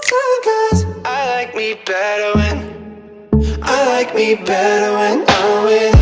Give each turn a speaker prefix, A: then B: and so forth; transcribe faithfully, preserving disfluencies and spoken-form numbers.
A: Cause I like me better when I like me better when I'm with